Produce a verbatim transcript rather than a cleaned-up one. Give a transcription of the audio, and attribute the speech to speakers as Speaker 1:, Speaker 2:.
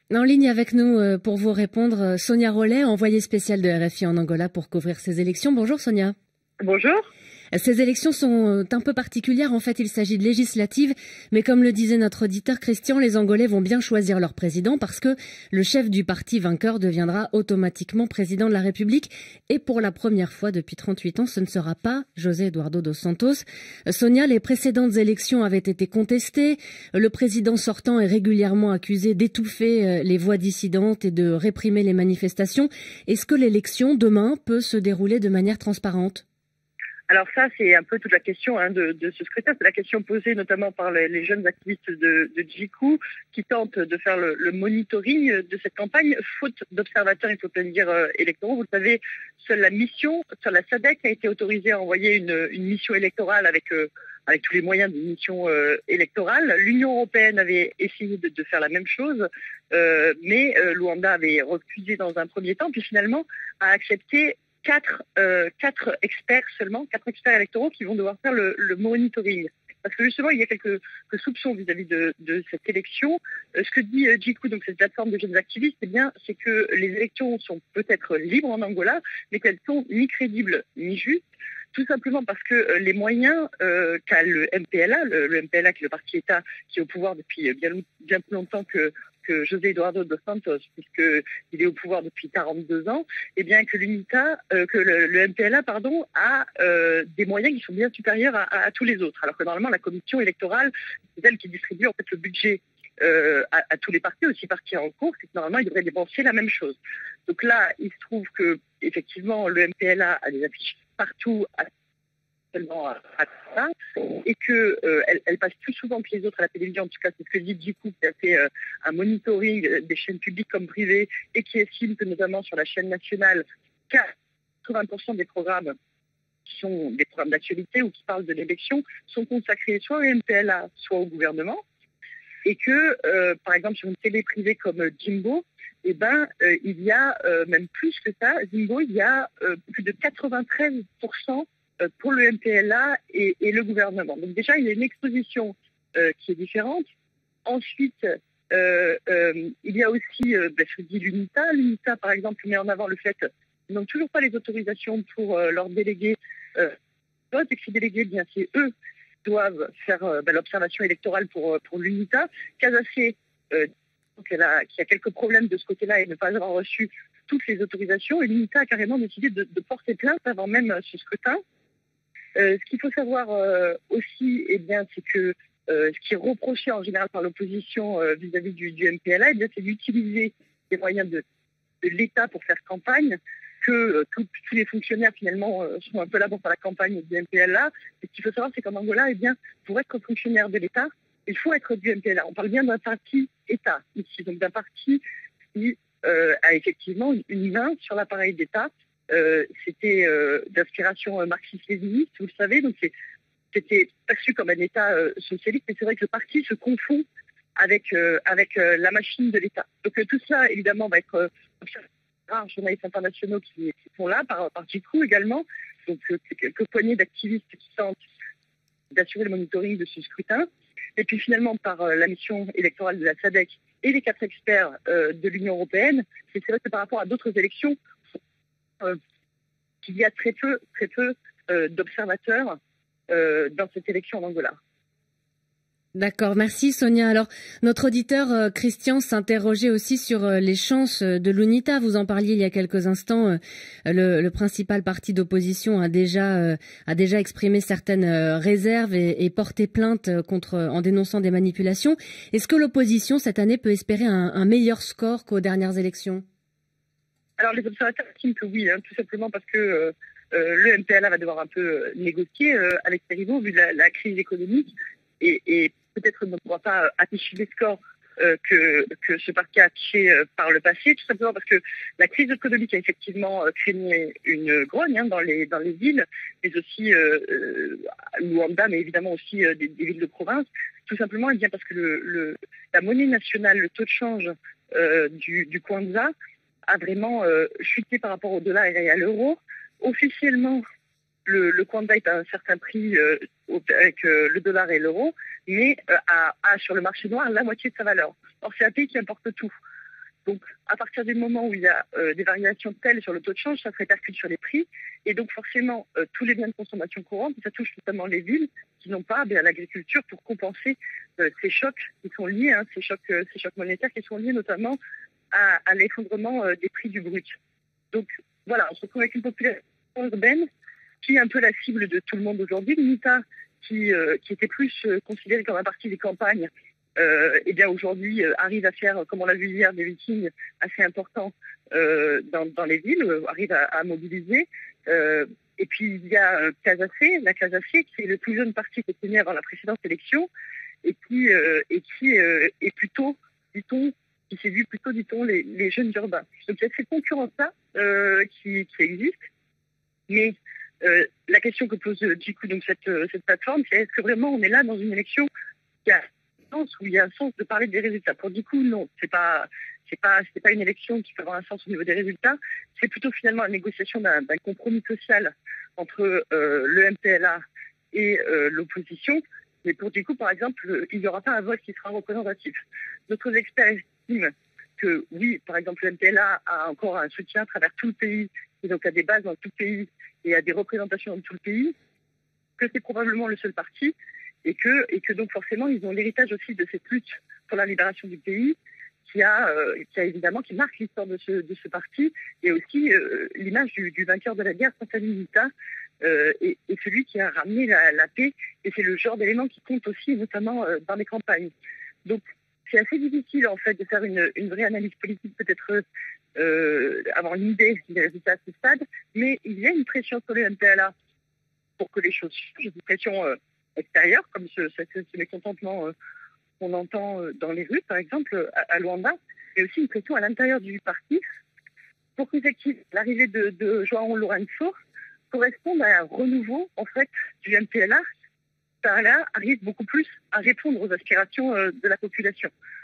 Speaker 1: En ligne avec nous euh, pour vous répondre, Sonia Rollet, envoyée spéciale de R F I en Angola pour couvrir ces élections. Bonjour Sonia.
Speaker 2: Bonjour.
Speaker 1: Ces élections sont un peu particulières. En fait, il s'agit de législatives. Mais comme le disait notre auditeur Christian, les Angolais vont bien choisir leur président parce que le chef du parti vainqueur deviendra automatiquement président de la République. Et pour la première fois depuis trente-huit ans, ce ne sera pas José Eduardo dos Santos. Sonia, les précédentes élections avaient été contestées. Le président sortant est régulièrement accusé d'étouffer les voix dissidentes et de réprimer les manifestations. Est-ce que l'élection, demain, peut se dérouler de manière transparente ?
Speaker 2: Alors ça, c'est un peu toute la question hein, de, de ce scrutin. C'est la question posée notamment par les, les jeunes activistes de, de Djikou qui tentent de faire le, le monitoring de cette campagne, faute d'observateurs, il faut bien dire, euh, électoraux. Vous le savez, seule la mission, seule la SADC a été autorisée à envoyer une, une mission électorale avec, euh, avec tous les moyens d'une mission euh, électorale. L'Union européenne avait essayé de, de faire la même chose, euh, mais euh, Luanda avait refusé dans un premier temps, puis finalement a accepté Quatre, euh, quatre experts seulement, quatre experts électoraux qui vont devoir faire le, le monitoring. Parce que justement, il y a quelques, quelques soupçons vis-à-vis de, de cette élection. Euh, ce que dit euh, Djikou, donc cette plateforme de jeunes activistes, eh bien, c'est que les élections sont peut-être libres en Angola, mais qu'elles sont ni crédibles ni justes. Tout simplement parce que euh, les moyens euh, qu'a le M P L A, le, le M P L A qui est le parti État qui est au pouvoir depuis bien, bien plus longtemps que que José Eduardo dos Santos, puisqu'il est au pouvoir depuis quarante-deux ans, et bien que l'UNITA, euh, que le, le M P L A, pardon, a euh, des moyens qui sont bien supérieurs à, à, à tous les autres. Alors que normalement, la commission électorale, c'est elle qui distribue en fait le budget euh, à, à tous les partis, aussi partis en cours, c'est que normalement, ils devraient dépenser la même chose. Donc là, il se trouve que effectivement, le M P L A a des affiches partout, à seulement à, à ça, et que euh, elle, elle passe plus souvent que les autres à la télévision. En tout cas, c'est ce que dit Djikou, qui a fait euh, un monitoring des chaînes publiques comme privées et qui estime que notamment sur la chaîne nationale, quatre-vingts pour cent des programmes qui sont des programmes d'actualité ou qui parlent de l'élection sont consacrés soit au M P L A, soit au gouvernement, et que, euh, par exemple, sur une télé privée comme Jimbo, eh ben, euh, il y a euh, même plus que ça. Jimbo, il y a euh, plus de quatre-vingt-treize pour cent pour le M P L A et, et le gouvernement. Donc déjà, il y a une exposition euh, qui est différente. Ensuite, euh, euh, il y a aussi, euh, ben, je dis l'UNITA. L'UNITA, par exemple, met en avant le fait qu'ils n'ont toujours pas les autorisations pour euh, leurs délégués euh, vote, et que ces délégués, bien, c'est eux qui doivent faire euh, ben, l'observation électorale pour, pour l'UNITA. Casacé, euh, qui a quelques problèmes de ce côté-là et ne pas avoir reçu toutes les autorisations. Et l'UNITA a carrément décidé de, de porter plainte avant même ce scrutin. Euh, ce qu'il faut savoir euh, aussi, eh bien, c'est que euh, ce qui est reproché en général par l'opposition euh, vis-à-vis du, du M P L A, eh bien, c'est d'utiliser les moyens de, de l'État pour faire campagne, que euh, tout, tous les fonctionnaires finalement euh, sont un peu là pour faire la campagne du M P L A. Et ce qu'il faut savoir, c'est qu'en Angola, eh bien, pour être fonctionnaire de l'État, il faut être du M P L A. On parle bien d'un parti État ici, donc d'un parti qui euh, a effectivement une main sur l'appareil d'État. Euh, c'était euh, d'inspiration euh, marxiste-léniniste, vous le savez, donc c'était perçu comme un État euh, socialiste, mais c'est vrai que le parti se confond avec, euh, avec euh, la machine de l'État. Donc euh, tout ça, évidemment, va être observé par les journalistes internationaux qui, qui sont là, par, par Djikou également, donc euh, quelques poignées d'activistes qui tentent d'assurer le monitoring de ce scrutin, et puis finalement par euh, la mission électorale de la SADC et les quatre experts euh, de l'Union européenne. C'est vrai que par rapport à d'autres élections, Euh, qu'il y a très peu, très peu euh, d'observateurs euh, dans cette élection en Angola.
Speaker 1: D'accord, merci Sonia. Alors, notre auditeur euh, Christian s'interrogeait aussi sur euh, les chances de l'UNITA. Vous en parliez il y a quelques instants. Euh, le, le principal parti d'opposition a déjà euh, a déjà exprimé certaines euh, réserves et, et porté plainte contre en dénonçant des manipulations. Est-ce que l'opposition cette année peut espérer un, un meilleur score qu'aux dernières élections ?
Speaker 2: Alors les observateurs estiment que oui, hein, tout simplement parce que euh, euh, le M P L A va devoir un peu euh, négocier euh, avec ses rivaux vu la, la crise économique et, et peut-être ne pourra pas euh, afficher les scores euh, que, que ce parti a affiché euh, par le passé, tout simplement parce que la crise économique a effectivement euh, créé une grogne hein, dans les dans les villes, mais aussi euh, euh, Luanda, mais évidemment aussi euh, des, des villes de province, tout simplement et bien parce que le, le, la monnaie nationale, le taux de change euh, du, du Kwanza a vraiment euh, chuté par rapport au dollar et à l'euro. Officiellement, le, le Kwanza est à un certain prix euh, avec euh, le dollar et l'euro, mais euh, a, a sur le marché noir la moitié de sa valeur. Or, c'est un pays qui importe tout. Donc, à partir du moment où il y a euh, des variations telles sur le taux de change, ça se répercute sur les prix. Et donc, forcément, euh, tous les biens de consommation courante, ça touche notamment les villes qui n'ont pas bien l'agriculture pour compenser euh, ces chocs qui sont liés, hein, ces chocs, euh, ces chocs monétaires qui sont liés notamment à, à l'effondrement euh, des prix du brut. Donc, voilà, on se retrouve avec une population urbaine qui est un peu la cible de tout le monde aujourd'hui. L'Unita, qui, euh, qui était plus euh, considérée comme un parti des campagnes, Euh, eh bien aujourd'hui euh, arrive à faire, comme on l'a vu hier, des meetings assez importants euh, dans, dans les villes, euh, arrive à, à mobiliser. Euh, et puis il y a euh, Casacé, la Casacé, qui est le plus jeune parti qui était né avant la précédente élection et qui, euh, et qui euh, est plutôt, dit-on, qui séduit plutôt, dit-on, les, les jeunes urbains. Donc il y a cette concurrence-là euh, qui, qui existe. Mais euh, la question que pose euh, du coup donc cette, euh, cette plateforme, c'est est-ce que vraiment on est là dans une élection qui a où il y a un sens de parler des résultats. Pour du coup, non, c'est pas, c'est pas, c'est pas une élection qui peut avoir un sens au niveau des résultats. C'est plutôt finalement la négociation d'un, d'un compromis social entre euh, le M P L A et euh, l'opposition. Mais pour du coup, par exemple, il n'y aura pas un vote qui sera représentatif. D'autres experts estiment que oui, par exemple, le M P L A a encore un soutien à travers tout le pays, et donc a des bases dans tout le pays et a des représentations dans tout le pays, que c'est probablement le seul parti. Et que, et que donc forcément ils ont l'héritage aussi de cette lutte pour la libération du pays qui a, euh, qui a évidemment qui marque l'histoire de ce, de ce parti et aussi euh, l'image du, du vainqueur de la guerre face à l'Unita euh, et, et celui qui a ramené la, la paix et c'est le genre d'élément qui compte aussi notamment euh, dans les campagnes. Donc c'est assez difficile en fait de faire une, une vraie analyse politique, peut-être euh, avoir une idée des résultats à ce stade, mais il y a une pression sur le M P L A pour que les choses changent, une pression euh, extérieur, comme ce, ce, ce mécontentement euh, qu'on entend euh, dans les rues, par exemple, à, à Luanda, mais aussi une pression à l'intérieur du parti pour qu'effectivement l'arrivée de, de João Lourenço corresponde à un renouveau, en fait, du M P L A, par là, arrive beaucoup plus à répondre aux aspirations euh, de la population.